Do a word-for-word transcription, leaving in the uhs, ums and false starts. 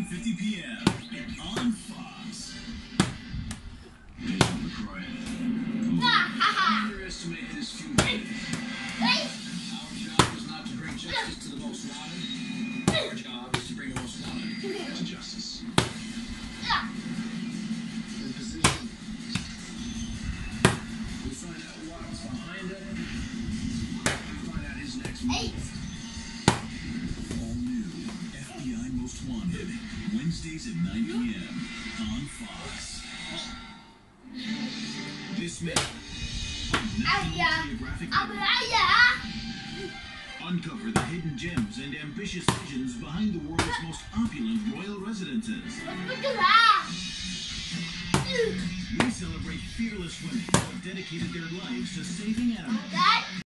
fifty p m on Fox. Jason LaCroix. Don't underestimate this fugitive. Our job is not to bring justice to the most wanted. Our job is to bring the most wanted to justice. In position. We find out what's behind it. We find out his next move. All new F B I Most Wanted. Wednesdays at nine p m on Fox. This May, National Geographic uncover the hidden gems and ambitious visions behind the world's most opulent royal residences. We celebrate fearless women who have dedicated their lives to saving animals.